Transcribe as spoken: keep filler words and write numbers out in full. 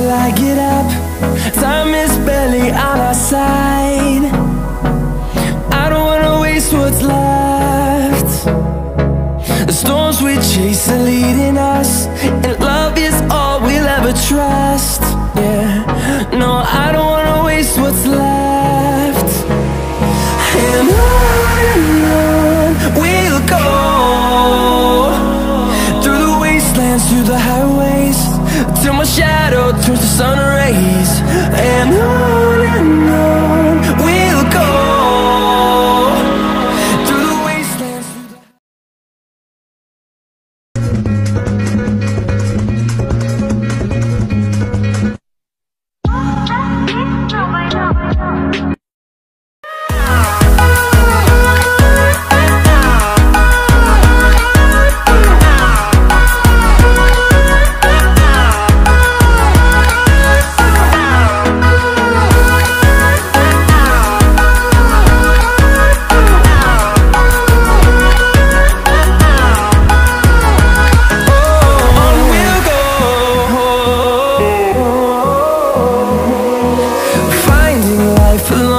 till I get up. Time is barely on our side. I don't wanna waste what's left. The storms we chase are leading us, and love is all we'll ever trust. Yeah, no, I don't wanna waste what's left. And on and on we'll go, through the wastelands, through the highways, till my shadow turns to sun rays. And on and on we'll go, through the wastelands, through the... Finding life alone.